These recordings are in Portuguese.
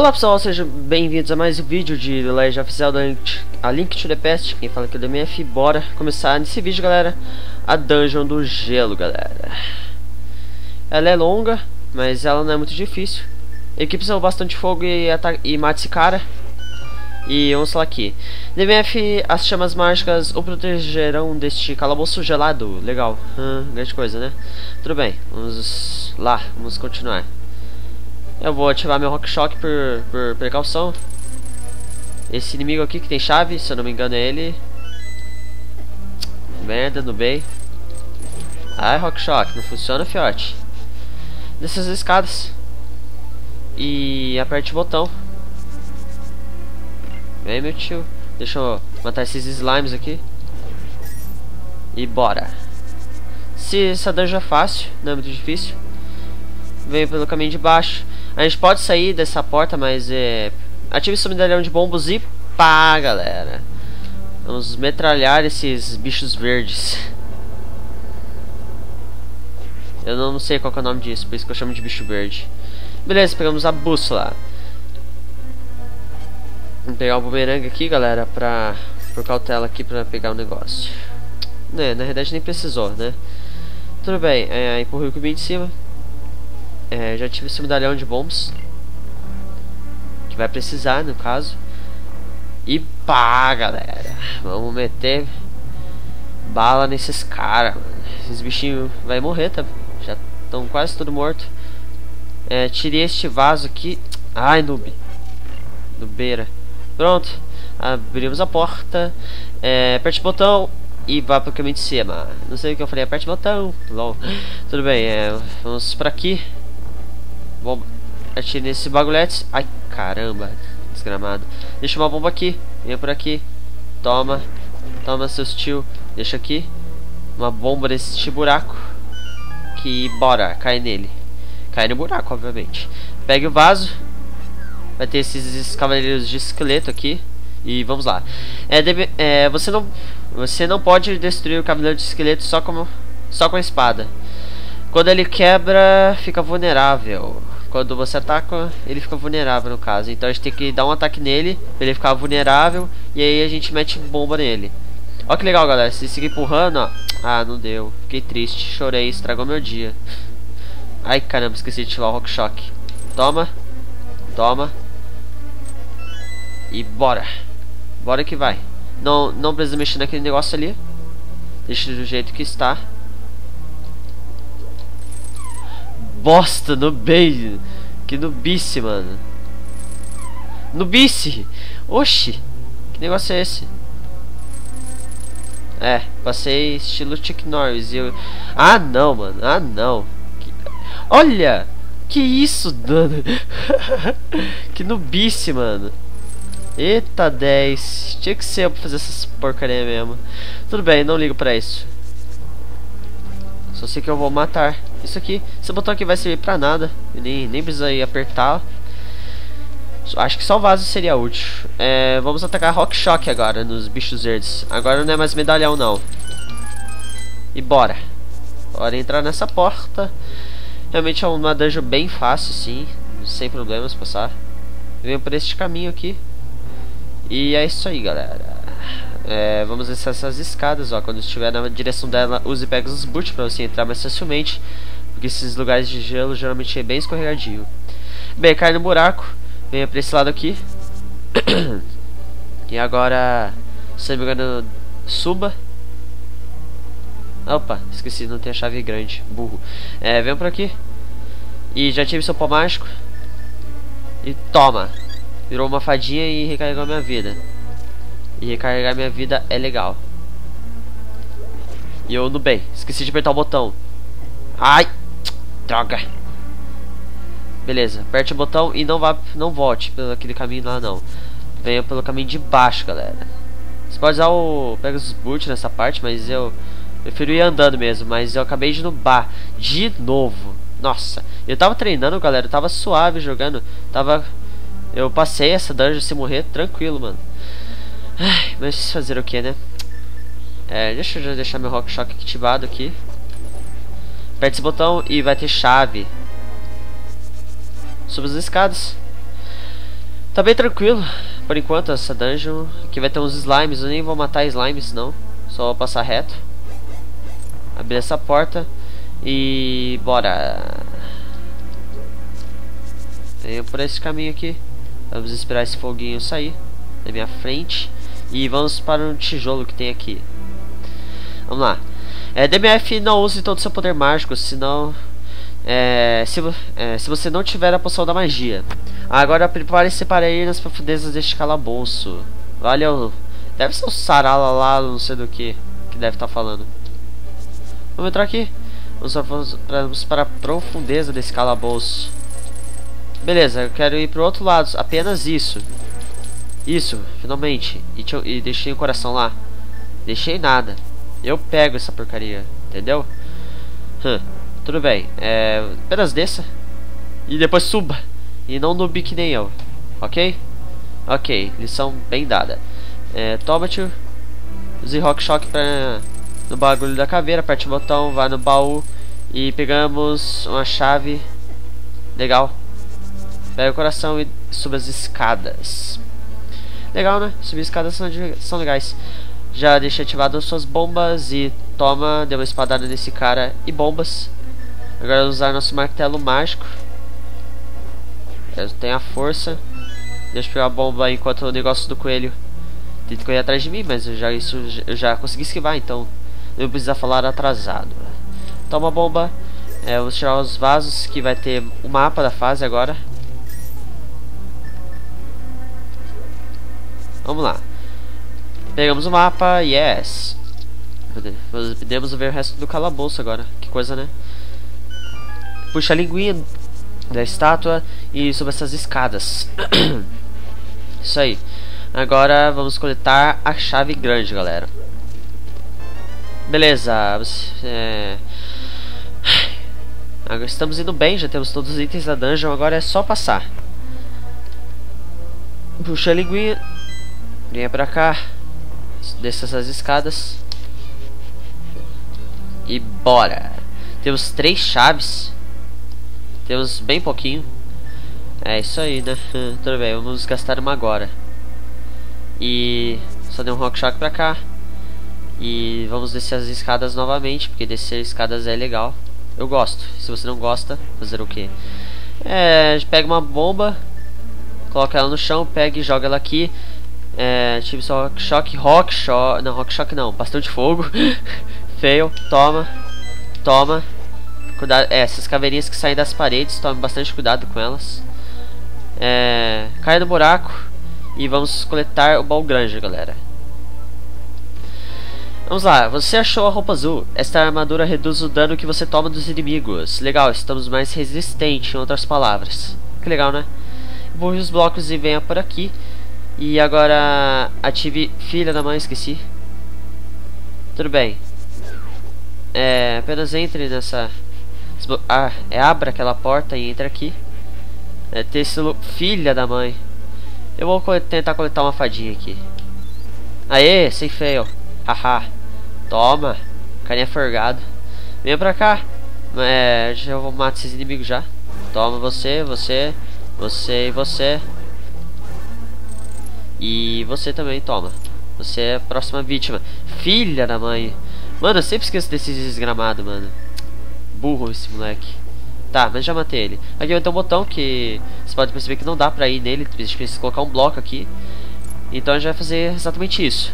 Olá pessoal, sejam bem-vindos a mais um vídeo de The Legend of Zelda A Link to the Past. Quem fala aqui é o DMF. Bora começar nesse vídeo, galera, a Dungeon do Gelo, galera. Ela é longa, mas ela não é muito difícil. Equipe usou bastante fogo e mate esse cara. E vamos lá aqui. DMF, as chamas mágicas o protegerão deste calabouço gelado. Legal, grande coisa, né? Tudo bem, vamos lá, vamos continuar. Eu vou ativar meu Rock Shock por precaução. Esse inimigo aqui que tem chave, se eu não me engano é ele. Merda, no bem. Ai, Rock Shock, não funciona, fiote. Desce as escadas e aperte o botão. Vem, meu tio. Deixa eu matar esses slimes aqui. E bora. Se essa dungeon é fácil, não é muito difícil. Vem pelo caminho de baixo. A gente pode sair dessa porta, mas ative seu medalhão de bombos e pá, galera. Vamos metralhar esses bichos verdes. Eu não sei qual que é o nome disso, por isso que eu chamo de bicho verde. Beleza, pegamos a bússola. Vamos pegar o bumerangue aqui, galera, por cautela aqui pra pegar o negócio. Na realidade nem precisou, né? Tudo bem, empurrei o cubinho de cima. Já tive esse medalhão de bombs que vai precisar, no caso. E pá, galera, vamos meter bala nesses caras, mano. Esses bichinhos vai morrer, tá? Já estão quase tudo morto. Tirei este vaso aqui. Ai, noob. Nubeira. Pronto, abrimos a porta. Aperte o botão e vá pro caminho de cima. Não sei o que eu falei, aperte o botão. Lol. Tudo bem, vamos pra aqui. Bom, atire nesse bagulhete. Ai, caramba, desgramado. Deixa uma bomba aqui, venha por aqui. Toma, toma seus tio. Deixa aqui uma bomba nesse buraco. Que bora, cai nele. Cai no buraco, obviamente. Pegue o vaso. Vai ter esses cavaleiros de esqueleto aqui. E vamos lá. Você não pode destruir o cavaleiro de esqueleto só com a espada. Quando ele quebra, fica vulnerável. Quando você ataca, ele fica vulnerável, no caso. Então a gente tem que dar um ataque nele pra ele ficar vulnerável. E aí a gente mete bomba nele. Ó que legal, galera. Se seguir empurrando, ó. Ah, não deu. Fiquei triste, chorei, estragou meu dia. Ai, caramba, esqueci de ativar o Rock Shock. Toma. Toma. E bora. Bora que vai. Não precisa mexer naquele negócio ali. Deixa do jeito que está. Bosta, nubei. Que nubice, mano. Nubice. Oxi. Que negócio é esse? Passei estilo Chuck Norris. Ah, não, mano. Ah, não. Olha. Que isso, dano. Que nubice, mano. Eita, 10. Tinha que ser eu pra fazer essas porcaria mesmo. Tudo bem, não ligo pra isso. Só sei que eu vou matar isso aqui. Esse botão aqui vai servir pra nada. Nem precisa ir apertar. Acho que só o vaso seria útil. Vamos atacar Rock Shock agora nos bichos verdes. Agora não é mais medalhão, não. E bora. Bora entrar nessa porta. Realmente é uma dungeon bem fácil, sim. Sem problemas passar. Venho por este caminho aqui. E é isso aí, galera. Vamos descer essas escadas, ó. Quando estiver na direção dela, use Pegasus Boot pra você entrar mais facilmente. Porque esses lugares de gelo geralmente é bem escorregadio. Bem, cai no buraco. Venha pra esse lado aqui. E agora, se não me engano, suba. Opa, esqueci, não tem a chave grande. Burro. Venha por aqui. E já tive seu pó mágico. E toma. Virou uma fadinha e recarregou a minha vida. E recarregar minha vida é legal. E eu no bem. Esqueci de apertar o botão. Ai! Droga! Beleza, aperte o botão e não volte pelo aquele caminho lá, não. Venha pelo caminho de baixo, galera. Você pode usar o Pegasus Boot nessa parte, mas eu prefiro ir andando mesmo. Mas eu acabei de nubar de novo. Nossa, eu tava treinando, galera. Eu tava suave jogando. Eu passei essa dungeon sem morrer tranquilo, mano. Ai, mas fazer o que, né? Deixa eu já deixar meu Rock Shock ativado aqui. Aperte esse botão e vai ter chave. Suba as escadas. Tá bem tranquilo, por enquanto, essa dungeon. Aqui vai ter uns slimes, eu nem vou matar slimes não. Só vou passar reto. Abrir essa porta. E bora. Venho por esse caminho aqui. Vamos esperar esse foguinho sair da minha frente. E vamos para um tijolo que tem aqui. Vamos lá. DMF, não use todo o seu poder mágico, senão... se você não tiver a poção da magia. Agora prepare-se para ir nas profundezas deste calabouço. Valeu. Deve ser o Sarala lá, não sei do que deve estar falando. Vamos entrar aqui. Vamos para a profundeza desse calabouço. Beleza, eu quero ir pro outro lado. Apenas isso. Isso, finalmente. E deixei o coração lá. Deixei nada. Eu pego essa porcaria, entendeu? Tudo bem, apenas desça. E depois suba. E não noob que nem eu. Ok? Ok, lição bem dada. Toma, tio. Use Rock Shock no bagulho da caveira. Aperte o botão, vai no baú. E pegamos uma chave. Legal. Pega o coração e suba as escadas. Legal, né? Subir escadas são legais. Já deixei ativado as suas bombas. E toma, deu uma espadada nesse cara. E bombas. Agora usar nosso martelo mágico. Eu tenho a força. Deixa eu pegar a bomba enquanto o negócio do coelho tenta correr atrás de mim. Mas eu já consegui esquivar, então não precisa falar atrasado. Toma a bomba. Vamos tirar os vasos, que vai ter o mapa da fase agora. Vamos lá. Pegamos o mapa, yes. Podemos ver o resto do calabouço agora. Que coisa, né? Puxa a linguinha da estátua e suba essas escadas. Isso aí. Agora vamos coletar a chave grande, galera. Beleza. Agora estamos indo bem, já temos todos os itens da dungeon. Agora é só passar. Puxa a linguinha. Venha pra cá. Desça essas escadas. E bora. Temos 3 chaves. Temos bem pouquinho. É isso aí, né? Tudo bem, vamos gastar uma agora. E só deu um Rock Shock pra cá. E vamos descer as escadas novamente, porque descer escadas é legal. Eu gosto. Se você não gosta, fazer o que? A gente pega uma bomba, coloca ela no chão, pega e joga ela aqui. Tive só Rock Shock. Não, Rock Shock não, bastão de fogo. Fail, toma. Toma. Cuidado, essas caveirinhas que saem das paredes, tome bastante cuidado com elas. Cai no buraco. E vamos coletar o baú grande, galera. Vamos lá, você achou a roupa azul. Esta armadura reduz o dano que você toma dos inimigos. Legal, estamos mais resistentes, em outras palavras. Que legal, né? Empurre os blocos e venha por aqui. E agora ative filha da mãe, esqueci. Tudo bem. Apenas entre nessa... abra aquela porta e entre aqui. Filha da mãe. Eu vou tentar coletar uma fadinha aqui. Aê, sem fail. Haha. Toma. Carinha forgado. Venha pra cá. Já vou matar esses inimigos já. Toma você, você e você. E você também, toma. Você é a próxima vítima. Filha da mãe. Mano, eu sempre esqueço desses desgramados, mano. Burro esse moleque. Tá, mas já matei ele. Aqui vai ter um botão que você pode perceber que não dá pra ir nele. A gente precisa colocar um bloco aqui. Então a gente vai fazer exatamente isso.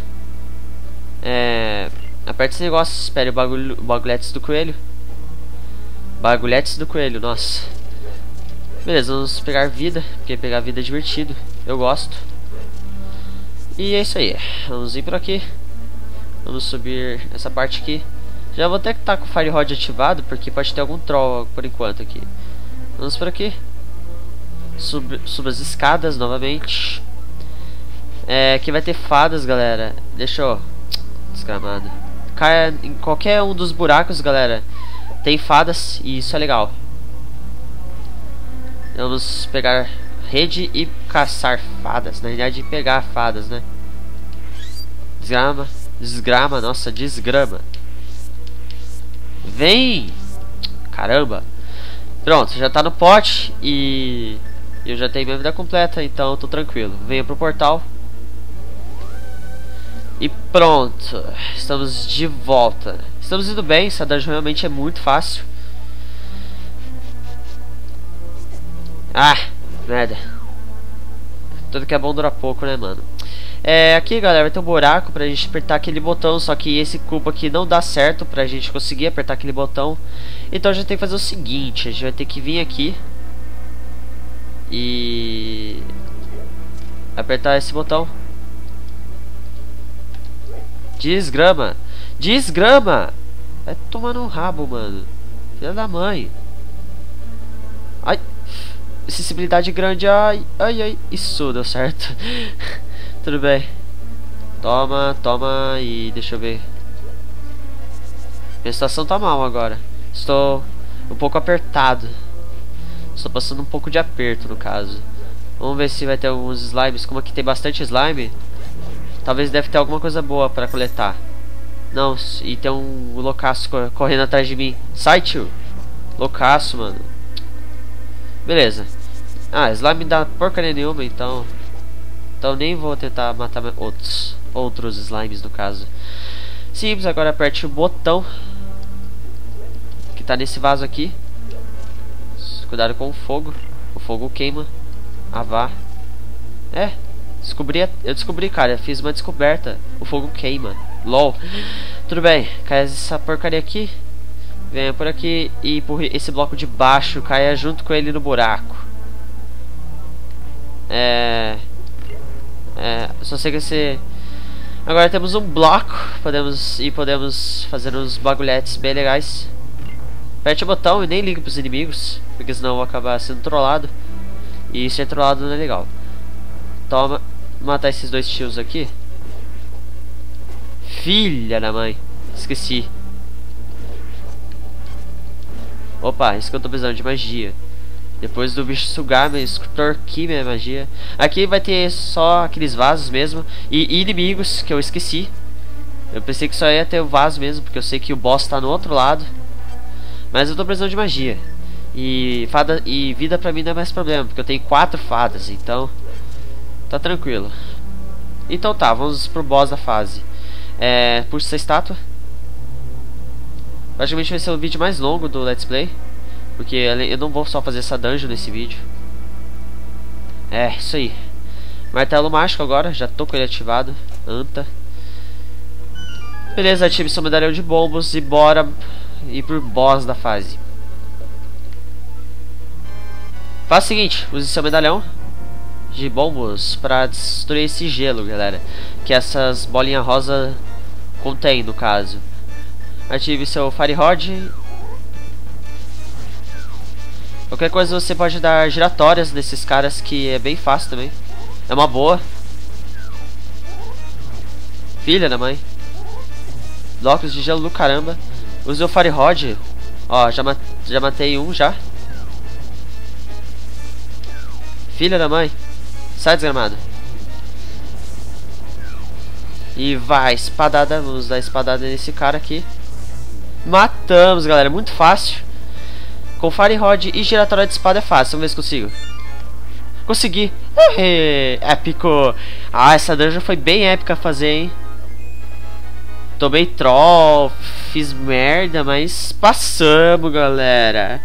Aperte esse negócio, espere o bagulhetes do coelho. Bagulhetes do coelho, nossa. Beleza, vamos pegar vida, porque pegar vida é divertido. Eu gosto. E é isso aí. Vamos vir por aqui. Vamos subir essa parte aqui. Já vou até que tá com o Fire Rod ativado, porque pode ter algum troll por enquanto aqui. Vamos por aqui. Suba as escadas novamente. Aqui vai ter fadas, galera. Deixa eu... Desgramado. Caia em qualquer um dos buracos, galera. Tem fadas e isso é legal. Vamos pegar rede e caçar fadas. Na realidade, pegar fadas, né? Desgrama, nossa, desgrama. Vem! Caramba! Pronto, já tá no pote e E eu já tenho minha vida completa, então eu tô tranquilo. Venha pro portal. E pronto. Estamos de volta. Estamos indo bem, essa dungeon realmente é muito fácil. Ah, merda. Tudo que é bom dura pouco, né, mano? Aqui, galera, vai ter um buraco pra gente apertar aquele botão. Só que esse cubo aqui não dá certo pra gente conseguir apertar aquele botão. Então a gente tem que fazer o seguinte. A gente vai ter que vir aqui e apertar esse botão. Desgrama. Desgrama. Vai tomar no rabo, mano. Filha da mãe. Ai. Sensibilidade grande. Ai, ai, ai. Isso deu certo. Tudo bem. Toma, toma. E deixa eu ver. Minha situação tá mal agora. Estou um pouco apertado. Estou passando um pouco de aperto, no caso. Vamos ver se vai ter alguns slimes. Como aqui tem bastante slime, talvez deve ter alguma coisa boa pra coletar. Não, e tem um loucaço correndo atrás de mim. Sai, tio. Loucaço, mano. Beleza. Ah, slime não dá porcaria nenhuma, então nem vou tentar matar outros slimes, no caso. Simples, agora aperte o botão que tá nesse vaso aqui. Cuidado com o fogo. O fogo queima. Ah, vá. Eu descobri, cara. Eu fiz uma descoberta. O fogo queima. LOL. Tudo bem. Cai essa porcaria aqui. Venha por aqui e empurre esse bloco de baixo. Caia junto com ele no buraco. Só sei que esse... Agora temos um bloco. Podemos fazer uns bagulhetes bem legais. Aperte o botão e nem ligue pros inimigos, porque senão eu vou acabar sendo trollado. E ser trollado não é legal. Toma. Matar esses dois tios aqui. Filha da mãe. Esqueci. Opa, isso que eu tô precisando de magia. Depois do bicho sugar, extorquir minha magia. Aqui vai ter só aqueles vasos mesmo. E inimigos que eu esqueci. Eu pensei que só ia ter o vaso mesmo, porque eu sei que o boss tá no outro lado. Mas eu tô precisando de magia. E vida pra mim não é mais problema, porque eu tenho 4 fadas, então tá tranquilo. Então tá, vamos pro boss da fase. Puxa essa estátua. Praticamente vai ser o vídeo mais longo do Let's Play, porque eu não vou só fazer essa dungeon nesse vídeo. Isso aí. Martelo mágico agora, já tô com ele ativado. Anta. Beleza, ative seu medalhão de bombos e bora ir pro boss da fase. Faça o seguinte, use seu medalhão de bombos pra destruir esse gelo, galera, que essas bolinhas rosa contém, no caso. Ative seu Fire Rod. Qualquer coisa você pode dar giratórias nesses caras, que é bem fácil também. É uma boa. Filha da mãe. Blocos de gelo do caramba. Use o Fire Rod. Ó, já matei um já. Filha da mãe. Sai, desgramado. E vai, espadada. Vamos dar espadada nesse cara aqui. Matamos, galera. Muito fácil. Com Fire Rod e giratória de espada é fácil. Vamos ver se consigo. Consegui. Épico. Ah, essa dungeon foi bem épica fazer, hein. Tomei troll. Fiz merda, mas passamos, galera.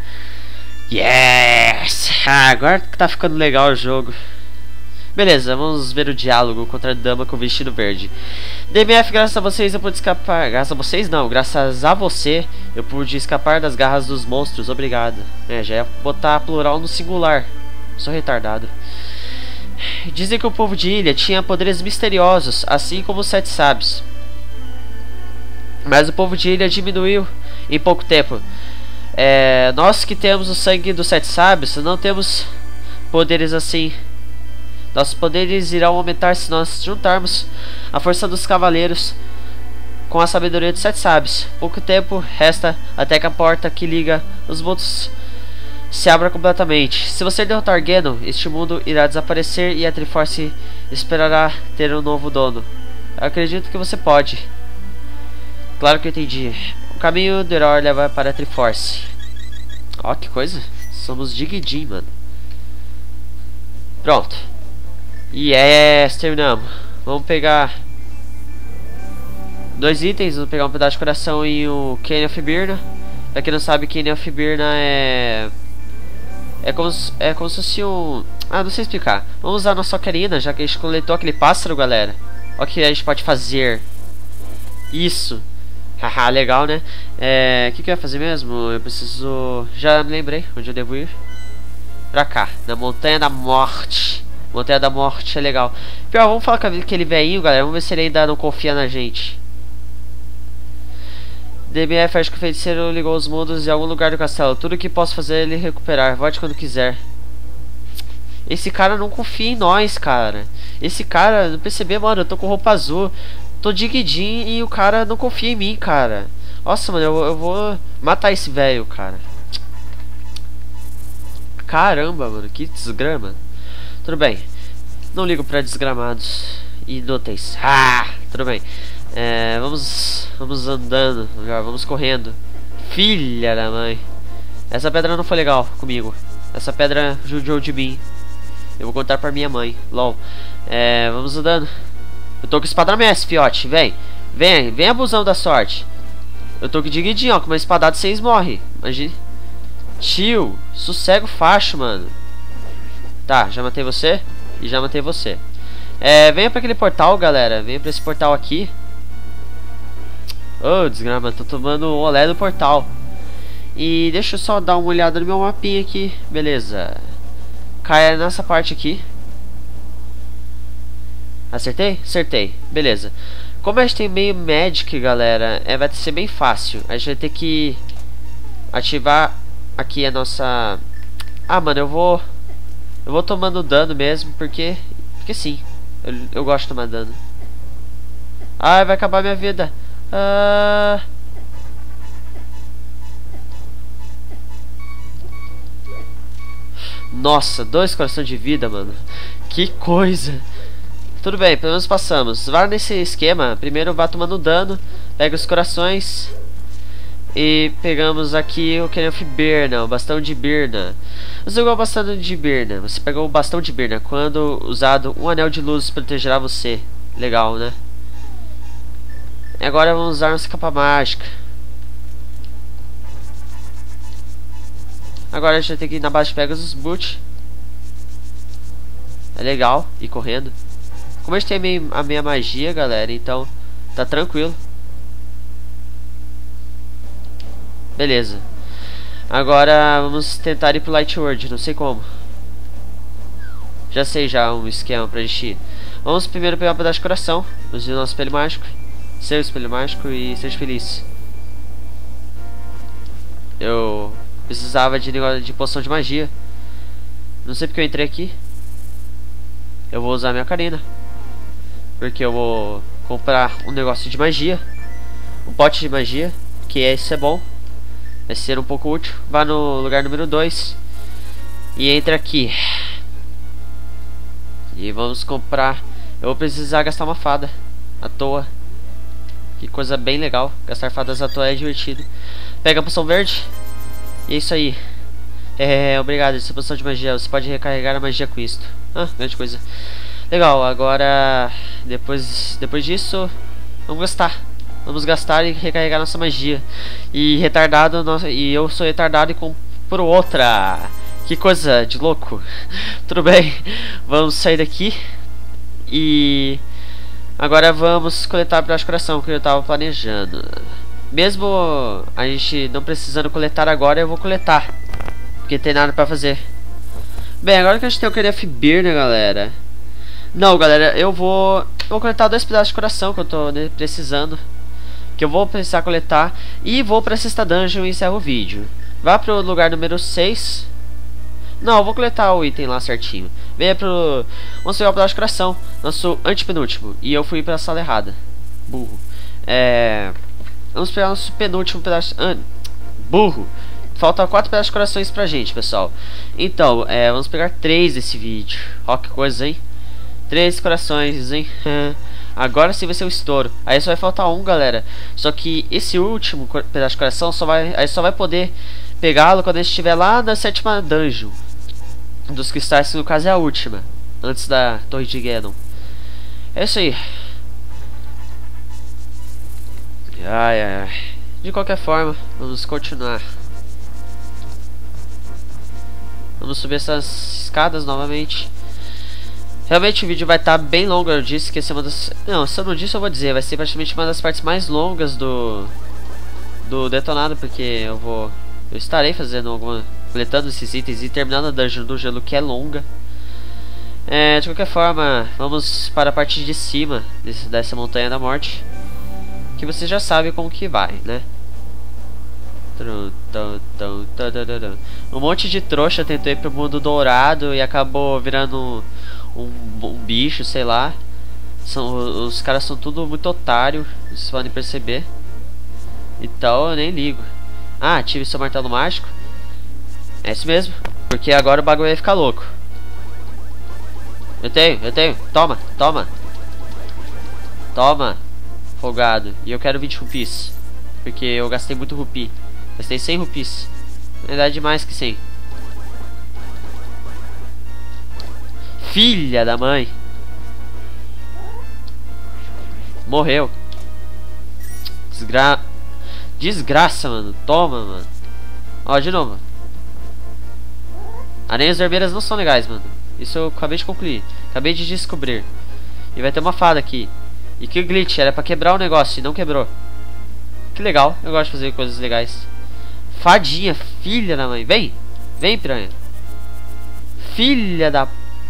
Yes! Agora que tá ficando legal o jogo. Beleza, vamos ver o diálogo contra a dama com o vestido verde. DMF, graças a vocês eu pude escapar. Graças a vocês não, graças a você eu pude escapar das garras dos monstros, obrigado. Já ia botar plural no singular. Sou retardado. Dizem que o povo de ilha tinha poderes misteriosos, assim como os 7 sábios. Mas o povo de ilha diminuiu em pouco tempo. Nós que temos o sangue dos 7 sábios não temos poderes assim. Nossos poderes irão aumentar se nós juntarmos a força dos cavaleiros com a sabedoria dos 7 sábios. Pouco tempo resta até que a porta que liga os mundos se abra completamente. Se você derrotar Ganon, este mundo irá desaparecer e a Triforce esperará ter um novo dono. Eu acredito que você pode. Claro que eu entendi. O caminho do herói leva para a Triforce. Ó, que coisa. Somos Dig Din, mano. Pronto. Yes, terminamos. Vamos pegar 2 itens. Vamos pegar um pedaço de coração e o Cane of Birna. Pra quem não sabe, Cane of Birna é como se fosse um... Ah, não sei explicar. Vamos usar nossa ocarina, já que a gente coletou aquele pássaro, galera. Olha o que a gente pode fazer. Isso. Haha, legal, né? O que eu ia fazer mesmo? Eu preciso... Já me lembrei onde eu devo ir. Pra cá, na Montanha da Morte. Montanha da Morte é legal. Pior, vamos falar com aquele velhinho, galera. Vamos ver se ele ainda não confia na gente. DMF, acho que o feiticeiro ligou os mundos em algum lugar do castelo. Tudo que posso fazer é ele recuperar. Volte quando quiser. Esse cara não confia em nós, cara. Esse cara, não percebeu, mano? Eu tô com roupa azul. Tô de guidin e o cara não confia em mim, cara. Nossa, mano, eu vou matar esse velho, cara. Caramba, mano, que desgrama. Tudo bem. Não ligo pra desgramados. Inúteis. Tudo bem. Vamos andando. Vamos correndo. Filha da mãe. Essa pedra não foi legal comigo. Essa pedra judiou de mim. Eu vou contar pra minha mãe. LOL. Vamos andando. Eu tô com espada mestre, fiote. Vem abusão da sorte. Eu tô com diguidinho, ó. Com uma espadada vocês morrem. Imagina. Tio, sossego facho, mano. Tá, já matei você. E já matei você. Venha pra aquele portal, galera. Venha pra esse portal aqui. Oh, desgrama, tô tomando o olé do portal. E deixa eu só dar uma olhada no meu mapinha aqui. Beleza. Caia nessa parte aqui. Acertei? Acertei. Beleza. Como a gente tem meio magic, galera, vai ser bem fácil. A gente vai ter que ativar aqui a nossa... Ah, mano, eu vou tomando dano mesmo, porque sim. Eu gosto de tomar dano. Ai, vai acabar minha vida. Nossa, 2 corações de vida, mano. Que coisa. Tudo bem, pelo menos passamos. Vá nesse esquema. Primeiro vá tomando dano. Pega os corações. E pegamos aqui o Cane of Birna, o bastão de Birna. Você pegou o bastão de Birna. Você pegou o bastão de Birna. Quando usado, um anel de luz protegerá você. Legal, né? E agora vamos usar nossa capa mágica. Agora a gente vai ter que ir na base de Pegasus Boot. É legal, ir correndo. Como a gente tem a minha magia, galera, então tá tranquilo. Beleza. Agora vamos tentar ir pro Light World, não sei como. Já sei já um esquema pra gente ir. Vamos primeiro pegar um pedaço de coração. Use o nosso espelho mágico. Seu espelho mágico e seja feliz. Eu precisava de poção de magia. Não sei porque eu entrei aqui. Eu vou usar minha ocarina. Porque eu vou comprar um negócio de magia. Um pote de magia. Que esse é bom. Vai ser um pouco útil. Vá no lugar número 2. E entra aqui. E vamos comprar. Eu vou precisar gastar uma fada à toa. Que coisa bem legal. Gastar fadas à toa é divertido. Pega a poção verde. E é isso aí. Obrigado. Essa poção de magia. Você pode recarregar a magia com isto. Grande coisa. Legal. Agora, depois disso, vamos gastar e recarregar nossa magia. E e eu sou retardado e compro outra. Que coisa de louco. Tudo bem. Vamos sair daqui. E agora vamos coletar o pedaço de coração que eu estava planejando. Mesmo a gente não precisando coletar agora, eu vou coletar. Porque tem nada pra fazer. Bem, agora que a gente tem o Cane of Birna, galera. Não, galera, eu vou coletar 2 pedaços de coração que eu tô precisando. Que eu vou precisar coletar. E vou pra sexta dungeon e encerro o vídeo. Vá pro lugar número 6. Não, eu vou coletar o item lá certinho. Venha pro... Vamos pegar o pedaço de coração. Nosso antepenúltimo. E eu fui pra sala errada. Burro. Vamos pegar nosso penúltimo pedaço... Burro. Faltam 4 pedaços de corações pra gente, pessoal. Então, vamos pegar 3 desse vídeo. Ó, que coisa, hein? 3 corações, hein? Agora sim vai ser o estouro. Aí só vai faltar um, galera. Só que esse último pedaço de coração só vai poder pegá-lo quando a gente estiver lá na 7ª dungeon. dos cristais, que no caso é a última, antes da Torre de Geddon. É isso aí. Ai, ai, ai. De qualquer forma, vamos continuar. Vamos subir essas escadas novamente. Realmente o vídeo vai estar bem longo, eu disse que essa é uma das... Não, se eu não disse eu vou dizer, vai ser praticamente uma das partes mais longas do detonado, porque eu estarei fazendo alguma... coletando esses itens e terminando a dungeon do gelo, que é longa. De qualquer forma, vamos para a parte de cima dessa montanha da morte, que você já sabe como que vai, né? Um monte de trouxa tentou ir pro mundo dourado e acabou virando um bicho, sei lá. Os caras são tudo muito otário, vocês podem perceber. Então eu nem ligo. Ah, ative seu martelo mágico. É isso mesmo, porque agora o bagulho vai ficar louco. Eu tenho. Toma. Toma, folgado. E eu quero 20 rupees, porque eu gastei muito rupi. Gastei 100 rupees. Na verdade, mais que 100. Filha da mãe. Morreu. Desgraça, mano. Toma, mano. Ó, de novo. Aranhas vermelhas não são legais, mano. Isso eu acabei de concluir. Acabei de descobrir. E vai ter uma fada aqui. E que glitch, era pra quebrar o negócio e não quebrou. Que legal, eu gosto de fazer coisas legais. Fadinha, filha da mãe. Vem, piranha. Filha da...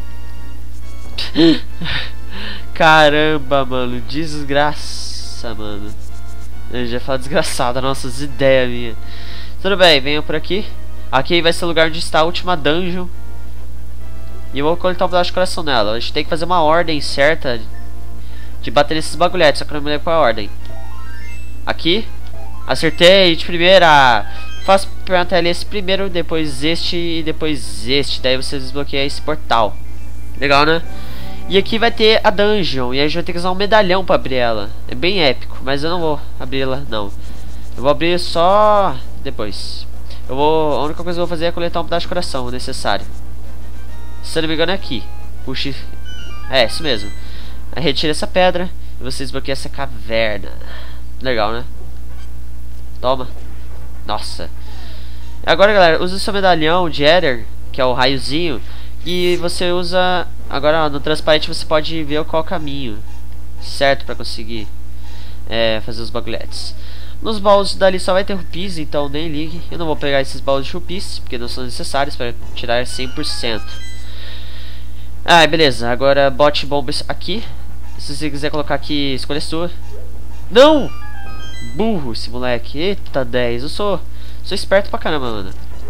Caramba, mano. Desgraça, mano. Eu já falo desgraçada, nossas ideias minha. Tudo bem, venham por aqui. Aqui vai ser o lugar onde está a última dungeon. E eu vou coletar um pedaço de coração nela. A gente tem que fazer uma ordem certa de bater nesses bagulhetes, só que eu não me lembro qual é a ordem. Aqui. Acertei de primeira. Faço perguntar ali esse primeiro, depois este e depois este. Daí você desbloqueia esse portal. Legal, né? E aqui vai ter a dungeon. E aí a gente vai ter que usar um medalhão pra abrir ela. É bem épico, mas eu não vou abrir ela, não. Eu vou abrir só depois. A única coisa que eu vou fazer é coletar um pedaço de coração necessário. Se eu não me engano é aqui. Puxe. É, isso mesmo. Aí retira essa pedra e você desbloqueia essa caverna. Legal, né? Toma. Nossa. Agora, galera, usa o seu medalhão de Ether, que é o raiozinho. E você usa... Agora, ó, no transparente você pode ver qual é o caminho certo pra conseguir fazer os bagulhetes. Nos baús dali só vai ter rupees, então nem ligue. Eu não vou pegar esses baús de rupees, porque não são necessários para tirar 100%. Ah, beleza. Agora bote bombas aqui. Se você quiser colocar aqui, escolha sua. Não! Burro esse moleque. Eita, 10. Eu sou esperto pra caramba, mano.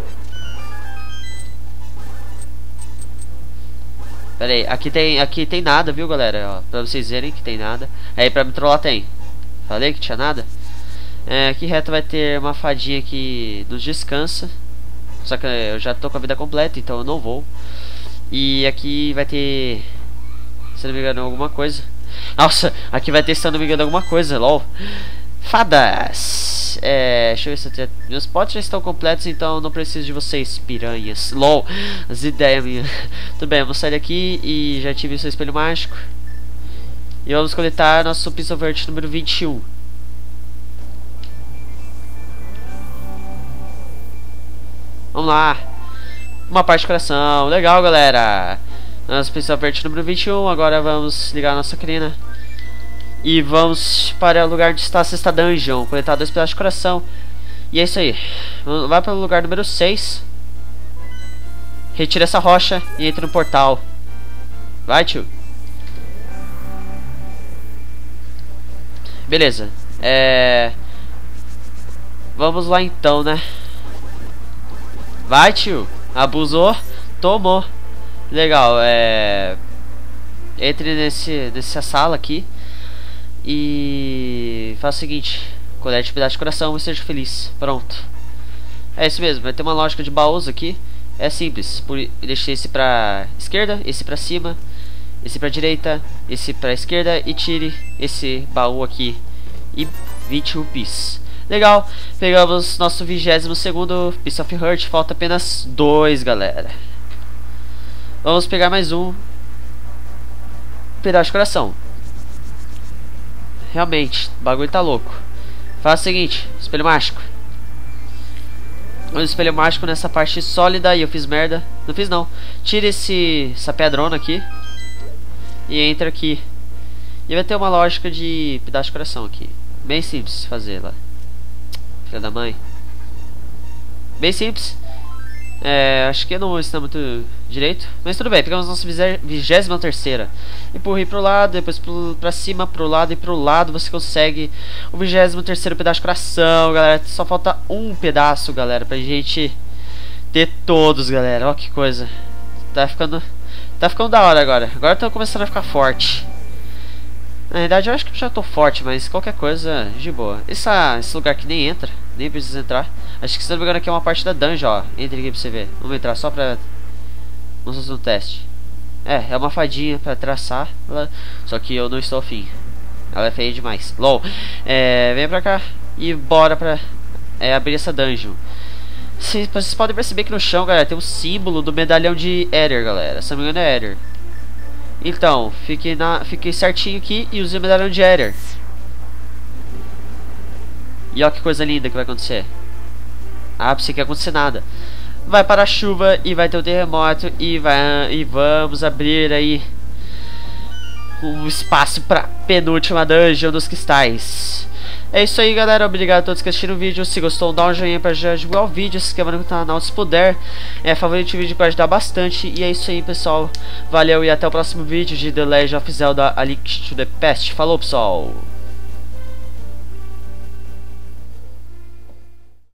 Pera aí, aqui tem nada, viu, galera? Ó, pra vocês verem que tem nada. Aí pra me trollar tem. Falei que tinha nada? Aqui reto vai ter uma fadinha que nos descansa. Só que eu já tô com a vida completa, então eu não vou. E aqui vai ter, se não me engano, alguma coisa. Nossa, aqui vai ter, se não me engano, alguma coisa, lol. Fadas. Deixa eu ver se eu tenho... Meus potes já estão completos, então eu não preciso de vocês, piranhas. Lol, as ideias minhas. Tudo bem, vamos sair daqui e já tive o seu espelho mágico. E vamos coletar nosso Piece of Earth número 21. Vamos lá. Uma parte de coração. Legal, galera. Nosso Piece of Earth número 21. Agora vamos ligar a nossa crina. E vamos para o lugar onde está a sexta dungeon. Coletar 2 pedaços de coração. E é isso aí. Vai para o lugar número 6. Retira essa rocha e entra no portal. Vai, tio. Beleza. Vamos lá então, né? Vai, tio. Abusou. Tomou. Legal. Entre nessa sala aqui. E faça o seguinte: colete um pedaço de coração e seja feliz. Pronto. É isso mesmo. Vai ter uma lógica de baús aqui. É simples. Deixe esse pra esquerda, esse pra cima, esse pra direita, esse pra esquerda. E tire esse baú aqui. E 20 rupees. Legal. Pegamos nosso 22º Piece of Earth. Falta apenas 2, galera. Vamos pegar mais um pedaço de coração. Realmente, o bagulho tá louco. Faz o seguinte, espelho mágico. O espelho mágico nessa parte sólida e eu fiz merda. Não fiz não. Tira essa pedrona aqui e entra aqui. E vai ter uma lógica de pedaço de coração aqui. Bem simples de fazer lá. Filha da mãe. Bem simples. Acho que eu não vou ensinar muito direito. Mas tudo bem, pegamos nossa 23ª. Empurre pro lado, depois pra cima, pro lado e pro lado. Você consegue o 23º pedaço de coração, galera. Só falta um pedaço, galera, pra gente ter todos, galera. Ó que coisa. Tá ficando da hora agora. Agora eu tô começando a ficar forte. Na verdade eu acho que eu já tô forte, mas qualquer coisa de boa. Esse lugar aqui nem entra, nem precisa entrar. Acho que se não me engano aqui é uma parte da dungeon, ó. Entra aqui pra você ver. Vamos entrar só pra... Vamos fazer um teste. É uma fadinha pra traçar. Só que eu não estou afim. Ela é feia demais. LOL. Vem pra cá e bora pra abrir essa dungeon. Vocês podem perceber que no chão, galera, tem um símbolo do medalhão de Aether, galera. Se não me engano é Aether. Então, fique certinho aqui e use o medalhão de Aether. E ó que coisa linda que vai acontecer. Ah, pensei que ia acontecer nada. Vai para a chuva e vai ter um terremoto e vamos abrir aí um espaço para penúltima dungeon dos cristais. É isso aí, galera. Obrigado a todos que assistiram o vídeo. Se gostou, dá um joinha pra divulgar o vídeo. Se inscreva no canal se puder. Favorite o vídeo que vai ajudar bastante. E é isso aí, pessoal. Valeu e até o próximo vídeo de The Legend of Zelda: A Link to the Past. Falou, pessoal.